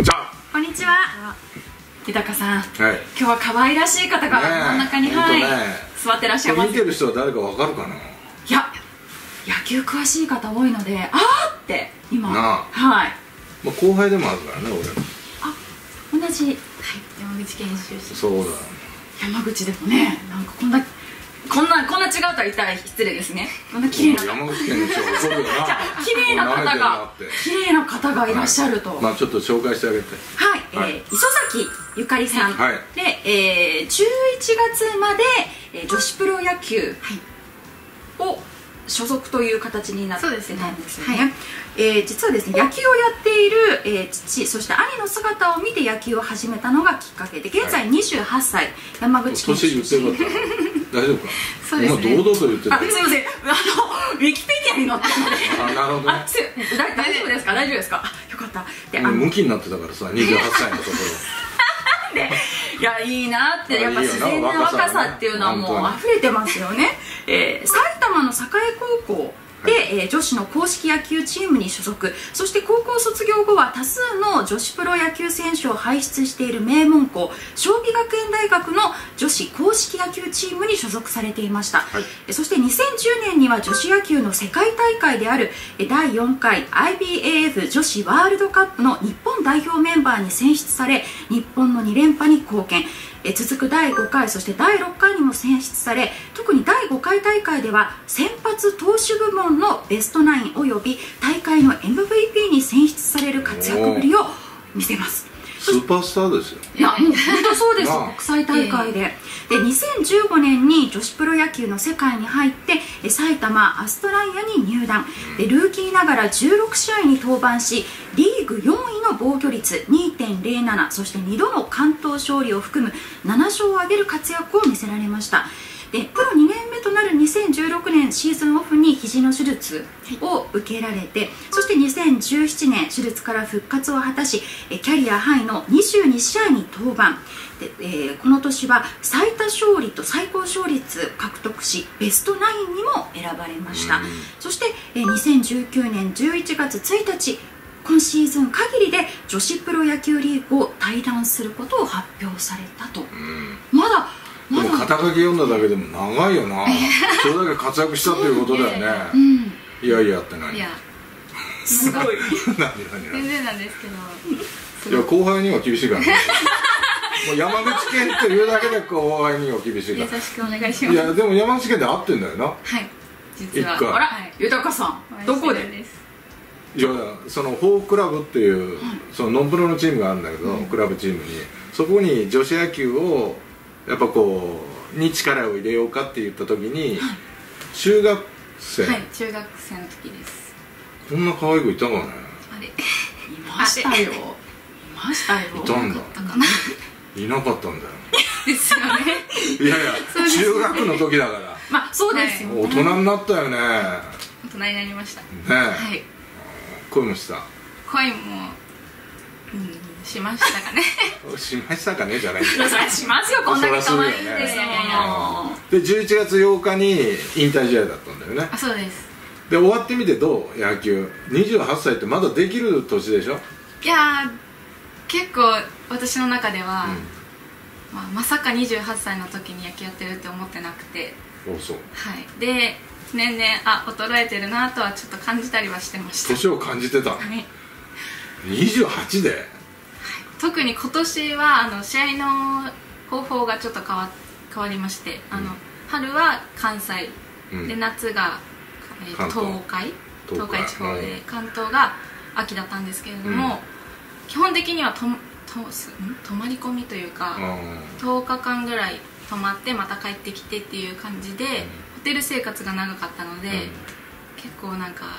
にちは。 こんにちは。豊さん、 はい、 今日は可愛らしい方が真ん中に、座ってらっしゃいます。 見てる人は誰かわかるかな。 いや、野球詳しい方多いので、あーって今、はい。 まあ後輩でもあるからね、俺。 あ、同じ、はい、 山口県出身。 そうだ。 山口でもね、なんかこんな違うとは言ったら失礼ですね。こんな綺麗な山口県の人はそうだよな。 綺麗な方がいらっしゃると。 まあちょっと紹介してあげて。 はい、磯崎ゆかりさんで、11月まで女子プロ野球を所属という形になってたんですよね。実はですね、野球をやっている父、そして兄の姿を見て野球を始めたのがきっかけで、現在28歳、山口県出身。 大丈夫か。 そうですね。 堂々と言ってた。 すいません、ウィキペディアに載ってるので。 なるほど。 大丈夫ですか、大丈夫ですか。よかった。で、 ムキになってたからさ、28歳のところ。 いや、いいなって、やっぱ自然な若さっていうのはもう溢れてますよね。埼玉の栄高校で、女子の硬式野球チームに所属、そして高校卒業後は多数の女子プロ野球選手を輩出している名門校尚美学園大学の女子硬式野球チームに所属されていました。そして2010年には女子野球の世界大会である第4回 IBAF 女子ワールドカップの日本代表メンバーに選出され、日本の2連覇に貢献。続く第5回、そして第6回にも選出され、特に第5回大会では先発投手部門のベストナインおよび大会の MVP に選出される活躍ぶりを見せます。 スーパースターですよ。 いや、もう本当そうです。国際大会で。で、2015年に女子プロ野球の世界に入って埼玉アストライアに入団。で、ルーキーながら16試合に登板し、リーグ4位の防御率 2.07、そして2度の完投勝利を含む7勝を挙げる活躍を見せられました。で、プロ2年目となる2016年シーズンオフに肘の手術を受けられて、そして2017年手術から復活を果たし、キャリアハイの22試合に登板で、この年は最多勝利と最高勝率獲得し、ベストナインにも選ばれました。そして2019年11月1日、今シーズン限りで女子プロ野球リーグを退団することを発表されたと。 でも肩書き読んだだけでも長いよな。それだけ活躍したっていうことだよね。いやいやって何。 いや、 すごい。 全然なんですけど。 いや、後輩には厳しいからね。もう山口県っていうだけで後輩には厳しいから。 優しくお願いします。いや、でも山口県で会ってんだよな。 はい、実は。 あら、豊さん、どこで。 いや、そのホークラブっていうそのノンプロのチームがあるんだけど、クラブチームにそこに女子野球をやっぱこうに力を入れようかって言った時に、中学生、 はい、中学生の時です。 こんな可愛い子いたかね。 あれ、 いましたよ。いましたよ。 いたんだ。いなかったんだよ。 ですよね。 いやいや、中学の時だから。 まあそうですよね。 大人になったよね。 大人になりました。ね。 はい。恋もした。 恋もしましたかね。 しましたかねじゃない。 それしますよ、こんだけ可愛いんですよ。 で、11月8日に引退試合だったんだよね。 あ、そうです。 で、終わってみてどう？野球28歳ってまだできる年でしょ。 いやー、結構私の中では、まさか28歳の時に野球やってるって思ってなくて。 そう。 はい。で、年々衰えてるなとはちょっと感じたりはしてました。 年を感じてた。28で。 特に今年は試合の方法がちょっと変わりまして、春は関西で、夏が東海地方で、関東が秋だったんですけれども、基本的には泊まり込みというか、10日間ぐらい泊まってまた帰ってきてっていう感じで、ホテル生活が長かったので、結構なんか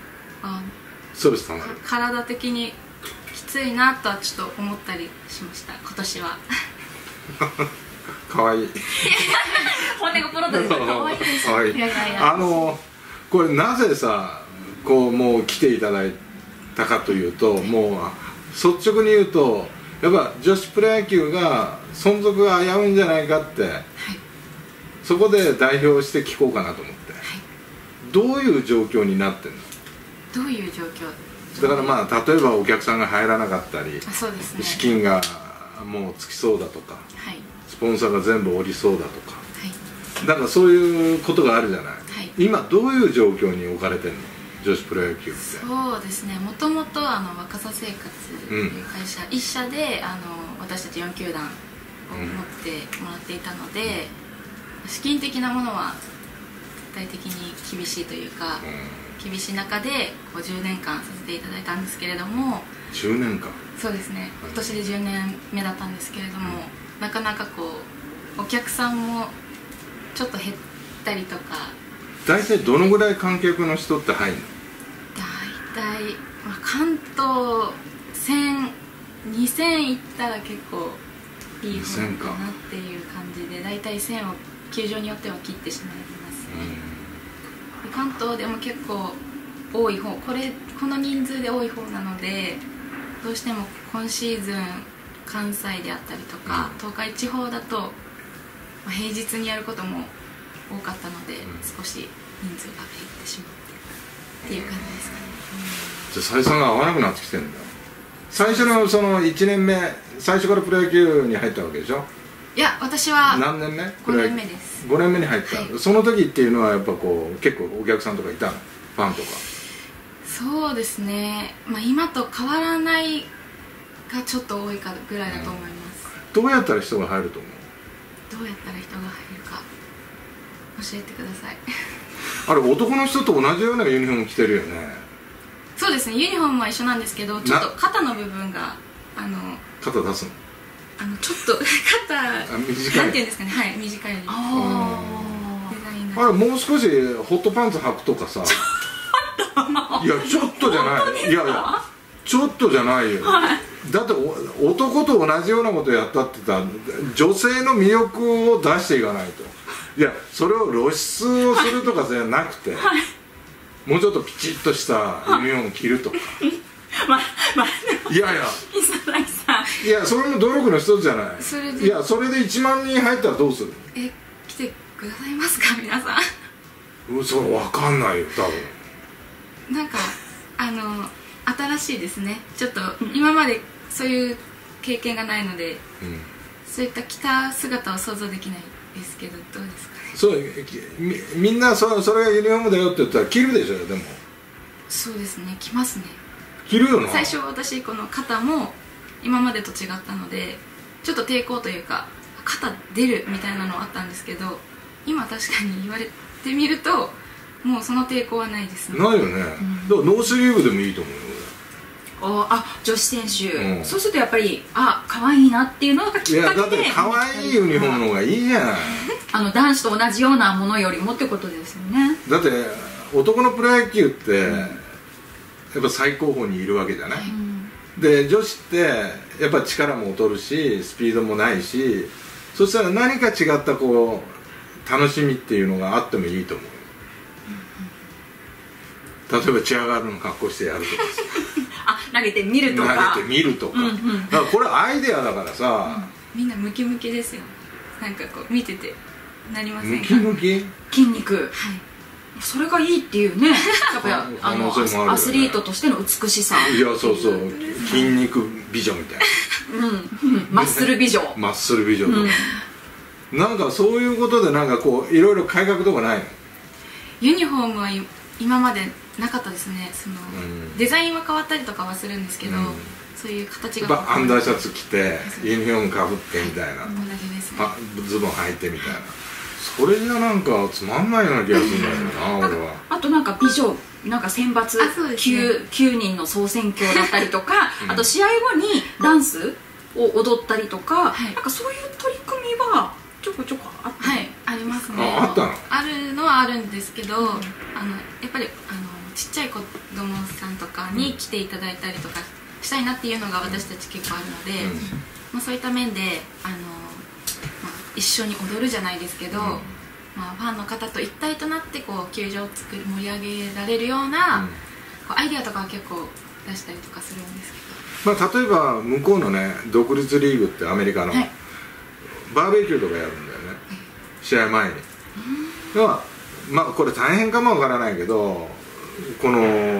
体的にきついなとはちょっと思ったりしました、今年は。 かわいい。 本音がポロッと出てかわいいです。 これなぜさ、こうもう来ていただいたかというと、もう率直に言うと、やっぱ女子プロ野球が存続が危ういんじゃないかって、そこで代表して聞こうかなと思って。どういう状況になってんの？ どういう状況？ だからまあ例えばお客さんが入らなかったり、 そうですね、 資金がもうつきそうだとか、 はい、 スポンサーが全部降りそうだとか、 はい、 だからそういうことがあるじゃない、 はい、 今どういう状況に置かれてるの、女子プロ野球って。 そうですね、もともと若さ生活という会社、1社で私たち4球団を持ってもらっていたので、資金的なものは具体的に厳しいというか、厳しい中で10年間させていただいたんですけれども。 10年間。 そうですね、今年で10年目だったんですけれども、なかなかお客さんもちょっと減ったりとか。 大体どのぐらい観客の人って入るの？ 大体、関東2000いったら結構いい方かなっていう感じで、大体1000を球場によっては切ってしまいますね。関東でも結構多い方、この人数で多い方なので、どうしても今シーズン関西であったりとか、東海地方だと、平日にやることも多かったので、少し人数が減ってしまってっていう感じですかね。 じゃあ採算が合わなくなってきてるんだ。最初のその1年目、最初からプロ野球に入ったわけでしょ？ いや、私は何年目 ？5年目です。 5年目に入った、はい、その時っていうのはやっぱ結構お客さんとかいたの？ファンとか。 そうですね、今と変わらないがちょっと多いかぐらいだと思います。 どうやったら人が入ると思う？ どうやったら人が入るか教えてください。 あれ、男の人と同じようなユニフォーム着てるよね。 そうですね、ユニフォームは一緒なんですけど、ちょっと肩の部分が肩出すの？ ちょっと肩短い、 なんていうんですかね、はい、短いです。デザインあれ、もう少しホットパンツ履くとかさ。いや、ちょっとじゃない。いやいや、ちょっとじゃないよ、はい、だって男と同じようなことやったって言ったら女性の魅力を出していかないと。いや、それを露出をするとかじゃなくて、はい、もうちょっとピチッとしたユニフォーム着るとか。いやいや、 磯崎さん、 いや、それも努力の一つじゃない。いや、それで1万人入ったらどうする？ 来てくださいますか、皆さん。 それ分かんないよ、多分。 なんか新しいですね。ちょっと今までそういう経験がないので、そういった着た姿を想像できないですけど、どうですかね。 そう、みんなそれがユニフォームだよって言ったら着るでしょ。でもそうですね、着ますね。 着るよな。 最初私この肩も今までと違ったので、ちょっと抵抗というか、肩出るみたいなのはあったんですけど、今確かに言われてみるともうその抵抗はないですね。 ないよね、だからノースリーブでもいいと思うよ。 女子選手、そうするとやっぱり可愛いなっていうのがきっかけで。いや、 だって可愛いユニフォームの方がいいじゃない。 男子と同じようなものよりもってことですよね。 だって男のプロ野球ってやっぱ最高峰にいるわけじゃない、で女子ってやっぱ力も劣るしスピードもないし、そしたら何か違った楽しみっていうのがあってもいいと思う。例えばチアガールの格好してやるとか投げてみるとか、 投げてみるとか、だからこれアイデアだからさ、 みんなムキムキですよ。なんか見ててなりませんか？ ムキムキ、 筋肉、はい、それがいいっていうね。やっぱアスリートとしての美しさ。 いや、そうそう、筋肉美女みたいな、 マッスル美女、 マッスル美女とか、なんかそういうことでなんかいろいろ改革とかないの？ ユニフォームは今までなかったですね。デザインは変わったりとかはするんですけど、そういう形がアンダーシャツ着てユニフォームかぶってみたいな、 同じですね。 ズボン履いてみたいな、それじゃなんかつまんないような気がするんだよな俺は。 あとなんか美女なんか選抜 9人の総選挙だったりとか、あと試合後にダンスを踊ったりとか、なんかそういう取り組みはちょこちょこあって、 ありますね。 あったの？ あるのはあるんですけど、やっぱりちっちゃい子供さんとかに来ていただいたりとかしたいなっていうのが私たち結構あるので、そういった面で一緒に踊るじゃないですけど、ファンの方と一体となって球場を盛り上げられるようなアイデアとかは結構出したりとかするんですけど、 例えば向こうのね独立リーグってアメリカの、バーベキューとかやるんだよね、試合前に。これ大変かもわからないけど、この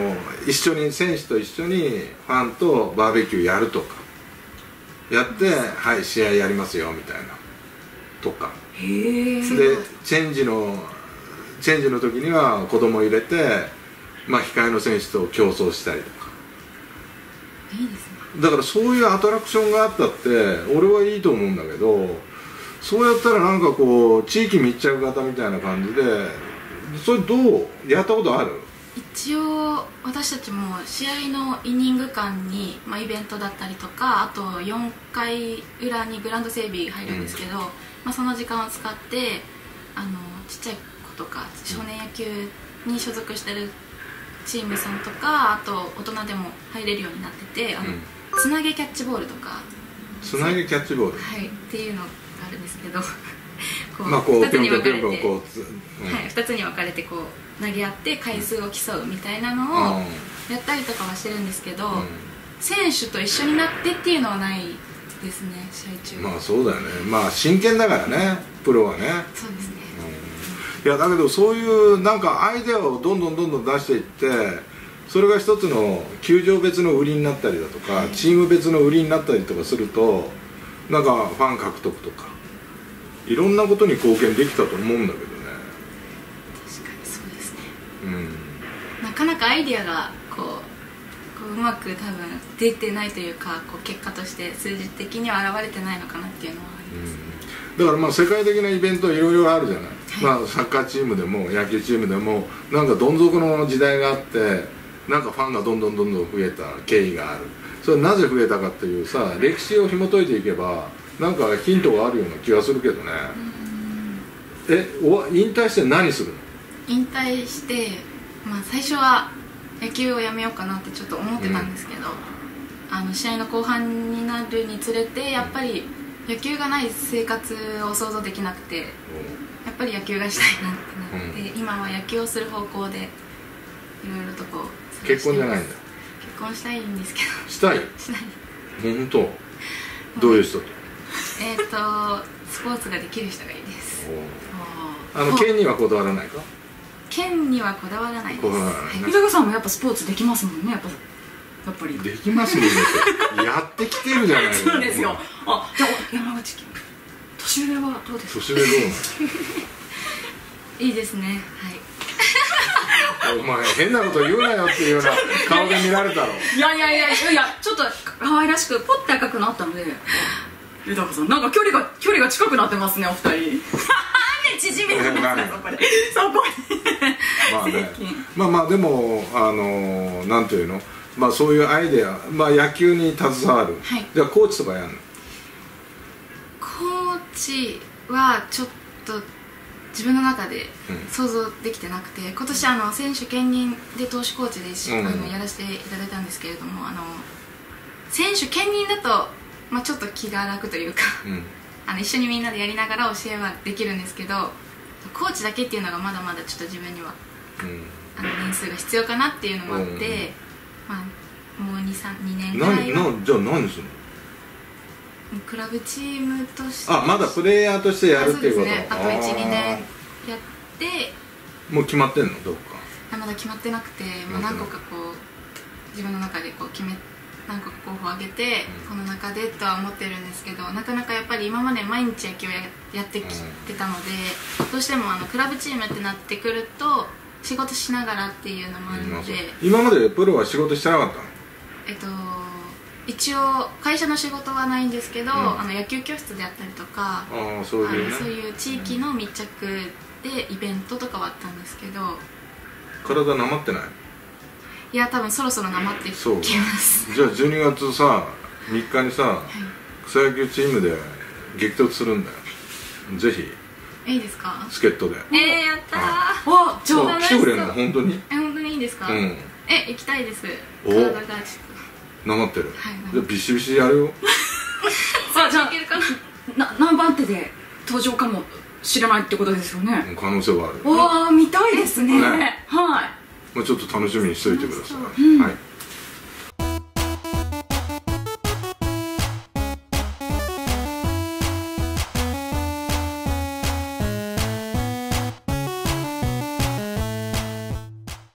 一緒に選手と一緒にファンとバーベキューやるとかやって、はい試合やりますよみたいなとかでチェンジの時には子供入れて、まあ、控えの選手と競争したりとかいいですね。 だからそういうアトラクションがあったって俺はいいと思うんだけど、そうやったらなんかこう地域密着型みたいな感じでそれどうやったことある？ 一応私たちも試合のイニング間に、まあ、イベントだったりとか、あと4回裏にグラウンド整備入るんですけど、まあ、その時間を使ってちっちゃい子とか少年野球に所属してるチームさんとか、あと大人でも入れるようになってて、つなげキャッチボールとか、 つなげキャッチボール、 はい、っていうのがあるんですけど 2つに分かれて 2つに分かれてこう投げ合って回数を競うみたいなのをやったりとかはしてるんですけど、選手と一緒になってっていうのはないですね、試合中。 まあそうだよね、まあ真剣だからね、プロはね。 そうですね、 いやだけどそういうなんかアイデアをどんどん出していって、それが一つの球場別の売りになったりだとか、チーム別の売りになったりとかすると、なんかファン獲得とかいろんなことに貢献できたと思うんだけどね。 確かにそうですね、なかなかアイデアがこううまく多分出てないというか、こう結果として数字的には現れてないのかなっていうのはあります、 だからまあ世界的なイベントいろいろあるじゃない、まあ、サッカーチームでも野球チームでもなんかどん底の時代があって、なんかファンがどんどん増えた経緯がある。それなぜ増えたかっていうさ、歴史を紐解いていけばなんかヒントがあるような気がするけどね。引退して何するの？ 引退して、まあ、最初は野球をやめようかなってちょっと思ってたんですけど、試合の後半になるにつれてやっぱり野球がない生活を想像できなくて、やっぱり野球がしたいなってなって、今は野球をする方向でいろいろとこう。 結婚じゃないんだ？ 結婚したいんですけど。 したい？ しない。 本当？どういう人と？ スポーツができる人がいいです。 県にはこだわらないか？ 県にはこだわらないです。 豊さんもやっぱスポーツできますもんね、やっぱりできますもんねやってきてるじゃないそうですよ。じゃあ山口県年上はどうですか？ 年上どうなの？ いいですね、はい。 お前変なこと言うなよっていうような顔で見られたろ。 いやちょっと可愛らしくポッて赤くなったので、豊さんなんか距離が近くなってますね、お二人。なんで縮めてるんですか、そこでまあね、まあでもなんていうの、まあそういうアイデア、まあ野球に携わる、じゃあコーチとかやるの？ コーチはちょっと自分の中で想像できてなくて、今年選手兼任で投手コーチでやらせていただいたんですけれども、選手兼任だと、まあ、ちょっと気が楽というか、一緒にみんなでやりながら教えはできるんですけど、コーチだけっていうのがまだまだちょっと自分には、年数が必要かなっていうのもあって、まあ、もう2年ぐらいは。 じゃあ何するの？ クラブチームとして。 まだプレイヤーとしてやるっていうこと？ そうですね、あと 1,2 年やってもう決まってんの？どうかまだ決まってなくて、まあ、何個かこう自分の中でこう何個か候補を挙げて、この中でとは思ってるんですけど、なかなかやっぱり今まで毎日野球をやってきてたので、どうしてもクラブチームってなってくると仕事しながらっていうのもあるので。 今までプロは仕事してなかったの？ 一応会社の仕事はないんですけど、野球教室であったりとか、そういう地域の密着でイベントとかはあったんですけど。 体なまってない？ いや、多分そろそろなまってきます。 じゃあ12月さ3日にさ、草野球チームで激突するんだよ。ぜひ。 いいですか？ 助っ人で。 やったー。 じゃあ来てくれるの？本当に？ 本当にいいですか？行きたいです。体がちょっとなまってる。じゃあビシビシやるよ。 じゃあいけるかな？ 何番手で登場かもしれないってことですよね。 可能性はある。 見たいですね。はい。 ちょっと楽しみにしておいてください。はい。